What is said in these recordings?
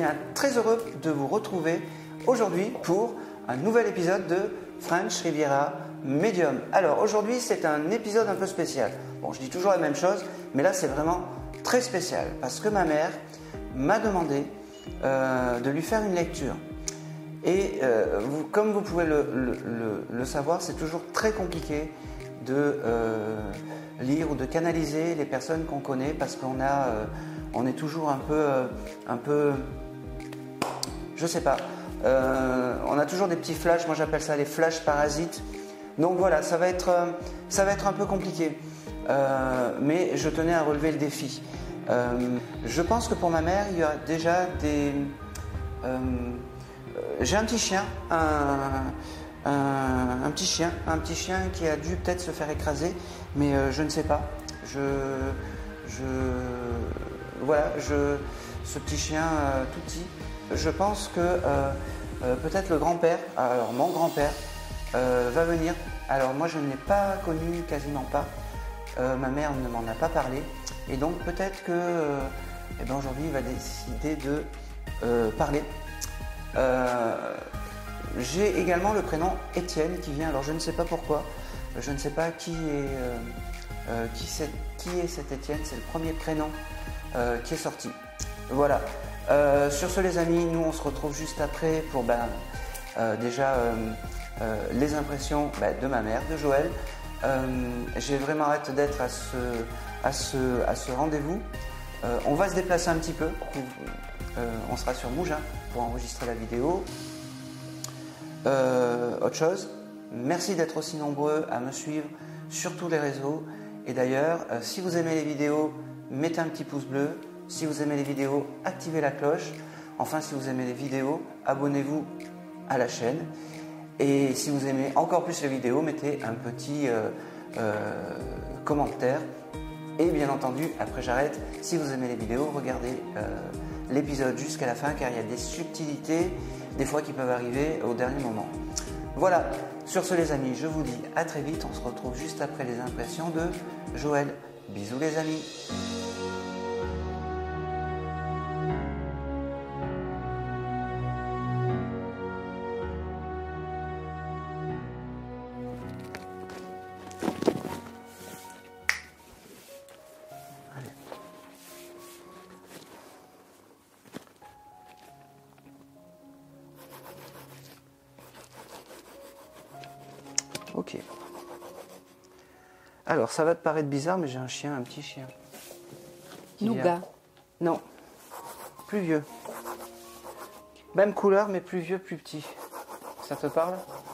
bien, très heureux de vous retrouver aujourd'hui pour un nouvel épisode de French Riviera Medium. Alors aujourd'hui c'est un épisode un peu spécial. Bon, je dis toujours la même chose, mais là c'est vraiment très spécial parce que ma mère m'a demandé de lui faire une lecture. Et comme vous pouvez le savoir, c'est toujours très compliqué de lire ou de canaliser les personnes qu'on connaît parce on est toujours un peu, je sais pas, on a toujours des petits flashs, moi j'appelle ça les flashs parasites. Donc voilà, ça va être un peu compliqué, mais je tenais à relever le défi. Je pense que pour ma mère, il y a déjà des... j'ai un petit chien, un petit chien qui a dû peut-être se faire écraser, mais je ne sais pas. Voilà, ce petit chien tout petit, je pense que peut-être le grand-père, alors mon grand-père, va venir. Alors moi je ne l'ai pas connu, quasiment pas. Ma mère ne m'en a pas parlé, et donc peut-être que aujourd'hui il va décider de parler. J'ai également le prénom Étienne qui vient, alors je ne sais pas pourquoi, je ne sais pas qui est cet Étienne, c'est le premier prénom qui est sorti. Voilà, sur ce les amis, nous on se retrouve juste après pour déjà les impressions de ma mère, de Joël. J'ai vraiment hâte d'être à ce rendez-vous. On va se déplacer un petit peu, on sera sur Mougins pour enregistrer la vidéo. Autre chose, merci d'être aussi nombreux à me suivre sur tous les réseaux. Et d'ailleurs, si vous aimez les vidéos, mettez un petit pouce bleu. Si vous aimez les vidéos, activez la cloche. Enfin, si vous aimez les vidéos, abonnez-vous à la chaîne. Et si vous aimez encore plus les vidéos, mettez un petit commentaire. Et bien entendu, après j'arrête, si vous aimez les vidéos, regardez l'épisode jusqu'à la fin, car il y a des subtilités, des fois qui peuvent arriver au dernier moment. Voilà, sur ce les amis, je vous dis à très vite, on se retrouve juste après les impressions de Joël. Bisous les amis. Ok. Alors, ça va te paraître bizarre, mais j'ai un chien, un petit chien. Nougat. Non, plus vieux. Même couleur, mais plus vieux, plus petit. Ça te parle?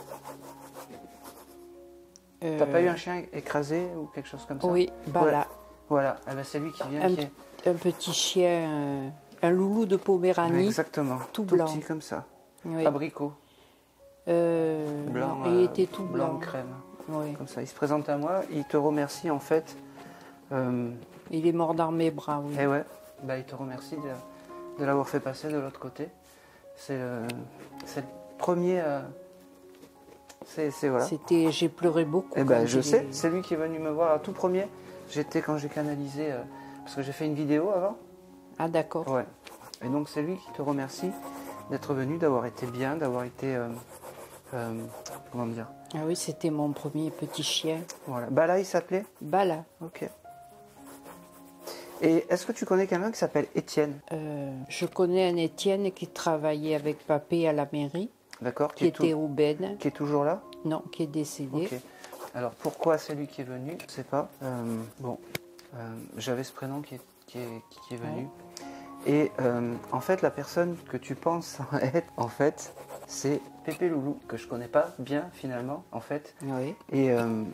T'as pas eu un chien écrasé ou quelque chose comme ça? Oui, Voilà. Voilà, c'est lui qui vient. Un petit chien, un loulou de Poméranie. Exactement, tout blanc. Petit comme ça. Oui. Abricot. Blanc, il était tout blanc. Crème. Oui. Comme ça, il se présente à moi, il te remercie en fait. Il est mort dans mes bras, oui. Et ouais, il te remercie de l'avoir fait passer de l'autre côté. C'est le premier. Voilà. J'ai pleuré beaucoup. Je sais, c'est lui qui est venu me voir à tout premier. Quand j'ai canalisé, parce que j'ai fait une vidéo avant. Ah d'accord. Ouais. Et donc c'est lui qui te remercie d'être venu, d'avoir été bien, d'avoir été. Comment dire? Ah oui, c'était mon premier petit chien. Voilà. Bala, il s'appelait? Bala. Ok. Et est-ce que tu connais quelqu'un qui s'appelle Étienne? Je connais un Étienne qui travaillait avec Papé à la mairie. D'accord. Qui était au Ben. Qui est toujours là? Non, qui est décédé. Ok. Alors pourquoi c'est lui qui est venu? Je ne sais pas. J'avais ce prénom qui est venu. Ouais. Et en fait, la personne que tu penses être, en fait, c'est Pépé Loulou, que je connais pas bien finalement, en fait. Oui. Et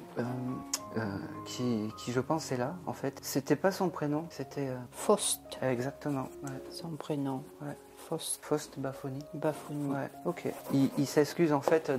qui je pense est là, en fait. C'était pas son prénom, c'était... Faust. Exactement. Ouais. Son prénom. Ouais. Faust. Faust Bafoni. Bafoni. Ouais. Ok. Il s'excuse en fait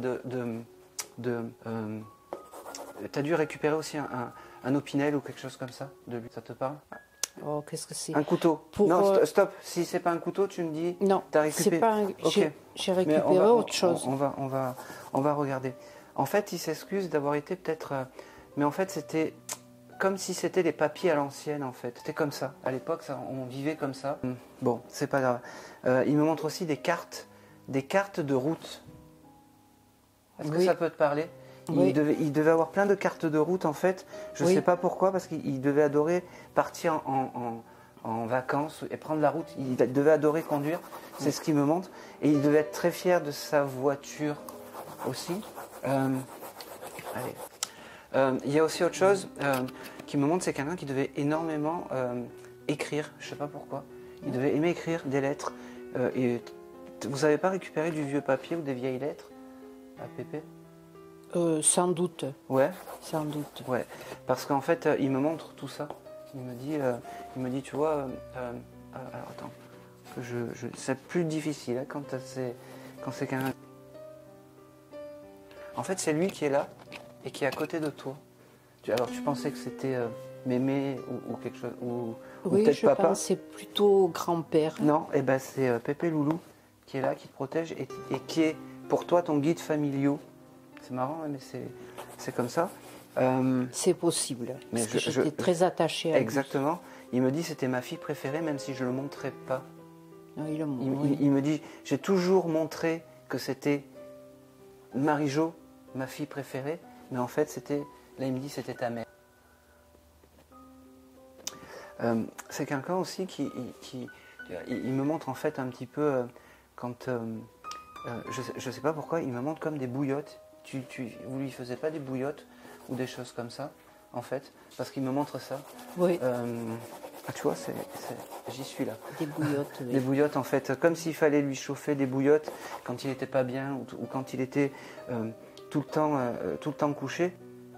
t'as dû récupérer aussi un opinel ou quelque chose comme ça de lui. Ça te parle? Oh, qu'est-ce que c'est? Un couteau. Non, stop. Si c'est pas un couteau, tu me dis. Non, c'est pas un... Okay. J'ai récupéré autre chose. On va regarder. En fait, il s'excuse d'avoir été peut-être... Mais en fait, c'était comme si c'était des papiers à l'ancienne en fait. C'était comme ça. À l'époque, on vivait comme ça. Bon, c'est pas grave. Il me montre aussi des cartes de route. Est-ce que Oui. ça peut te parler? Oui. Il devait avoir plein de cartes de route en fait. Je ne Oui. sais pas pourquoi, parce qu'il devait adorer partir en vacances et prendre la route. Il devait adorer conduire, c'est ce qu'il me montre. Et il devait être très fier de sa voiture aussi. Il y a aussi autre chose qui me montre, c'est quelqu'un qui devait énormément écrire. Je ne sais pas pourquoi. Il devait aimer écrire des lettres. Vous n'avez pas récupéré du vieux papier ou des vieilles lettres à Pépé? Sans doute, Ouais. sans doute. Ouais, parce qu'en fait, il me montre tout ça. Il me dit, tu vois, alors attends, c'est plus difficile hein, quand c'est quelqu'un. En fait, c'est lui qui est là et qui est à côté de toi. Alors, tu pensais que c'était Mémé ou quelque chose, ou Oui, peut-être je papa? pense que c'est plutôt grand-père. Non, et ben c'est Pépé Loulou qui est là, qui te protège et qui est pour toi ton guide familial. C'est marrant, hein, mais c'est comme ça. C'est possible, mais parce que j'étais très attachée à lui. Exactement. Il me dit c'était ma fille préférée, même si je ne le montrais pas. Oui, Il me dit j'ai toujours montré que c'était Marie-Jo, ma fille préférée, mais en fait là il me dit c'était ta mère. C'est quelqu'un aussi qui il me montre en fait un petit peu quand je sais pas pourquoi il me montre comme des bouillottes. Vous lui faisiez pas des bouillottes ou des choses comme ça en fait, parce qu'il me montre ça. Oui. Tu vois, j'y suis là. Des bouillottes. Oui. Des bouillottes en fait, comme s'il fallait lui chauffer des bouillottes quand il n'était pas bien ou quand il était tout le temps couché.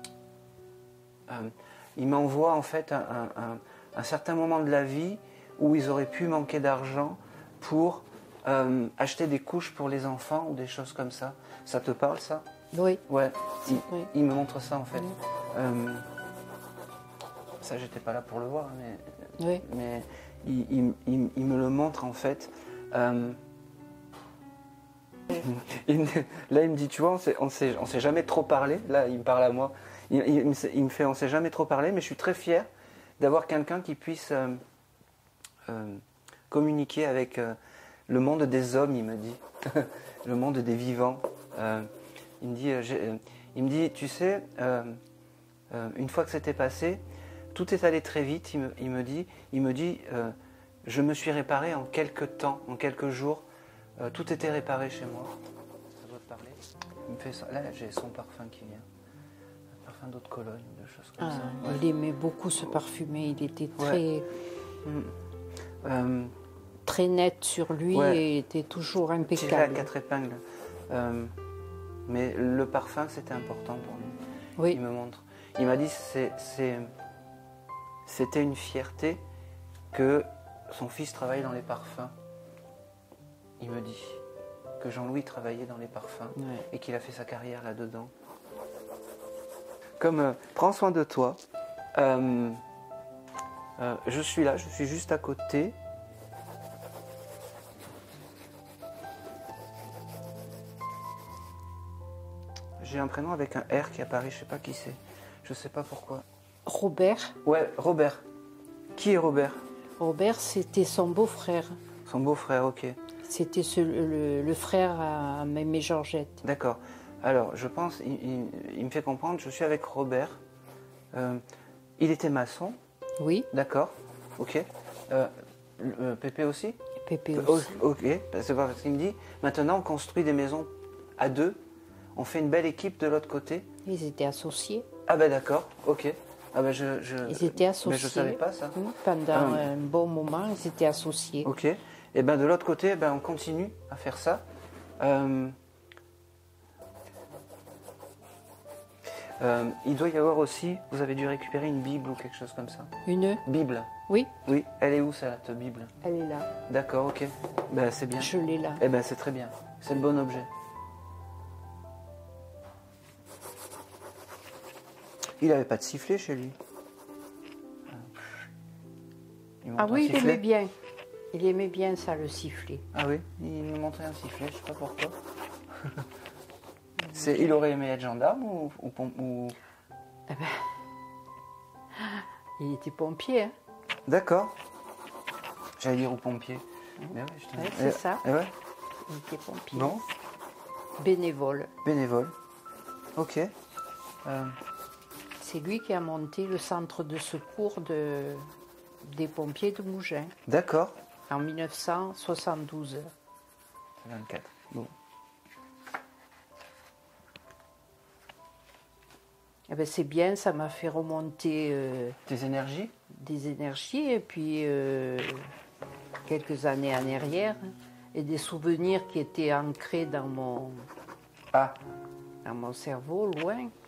Il m'envoie en fait un certain moment de la vie où ils auraient pu manquer d'argent pour acheter des couches pour les enfants ou des choses comme ça. Ça te parle ça? Oui. Ouais, Oui. il me montre ça en fait. Oui. Ça, j'étais pas là pour le voir, Oui. mais il me le montre en fait. Là, il me dit, tu vois, on s'est jamais trop parlé. Là, il me parle à moi. Il me fait, on s'est jamais trop parlé, mais je suis très fier d'avoir quelqu'un qui puisse communiquer avec le monde des hommes, il me dit, le monde des vivants. Il me dit, tu sais, une fois que c'était passé, tout est allé très vite. Il me dit, je me suis réparé en quelques temps, en quelques jours. Tout était réparé chez moi. Ça doit te parler. Il me fait ça. Là, j'ai son parfum qui vient. Un parfum d'eau de Cologne, de choses comme ça. Ouais. Il aimait beaucoup se parfumer. Il était très, très net sur lui et était toujours Tiré à impeccable. 4 épingles. Mais le parfum, c'était important pour lui. Oui. Il me montre. Il m'a dit c'était une fierté que son fils travaille dans les parfums. Il me dit que Jean-Louis travaillait dans les parfums et qu'il a fait sa carrière là-dedans. Comme prends soin de toi. Je suis là, je suis juste à côté. J'ai un prénom avec un R qui apparaît, je sais pas qui c'est. Je sais pas pourquoi. Robert. Ouais, Robert. Qui est Robert? Robert, c'était son beau-frère. Son beau-frère, ok. C'était le frère à Mémé Georgette. D'accord. Alors, je pense, il me fait comprendre, je suis avec Robert. Il était maçon. Oui. D'accord, ok. Pépé aussi? Pépé aussi. Ok, c'est pas ce qu'il me dit. Maintenant, on construit des maisons à deux. On fait une belle équipe de l'autre côté. Ils étaient associés. Ah ben d'accord, ok. Ah ben Ils étaient associés. Mais je savais pas ça. Pendant un bon moment, ils étaient associés. Ok. Et ben de l'autre côté, on continue à faire ça. Il doit y avoir aussi, vous avez dû récupérer une Bible ou quelque chose comme ça. Une? Bible. Oui. Oui. Elle est où cette Bible? Elle est là. D'accord, ok. Ben c'est bien. Je l'ai là. Eh ben c'est très bien. C'est le bon objet. Il n'avait pas de sifflet chez lui. Ah oui, il aimait bien. Il aimait bien ça, le sifflet. Ah oui, il me montrait un sifflet, je ne sais pas pourquoi. Il aurait aimé être gendarme ou... Eh ben, Il était pompier. Hein. D'accord. J'allais dire au pompier. Mais ouais, je te Ouais, dis. c'est ça. Ouais. Il était pompier. Bon, Bénévole. bénévole. Ok. C'est lui qui a monté le centre de secours des pompiers de Mougins D'accord. en 1972. 24. Bon. Eh ben, c'est bien, ça m'a fait remonter Tes énergies? des énergies et puis quelques années en arrière et des souvenirs qui étaient ancrés dans Ah, mon cerveau, loin.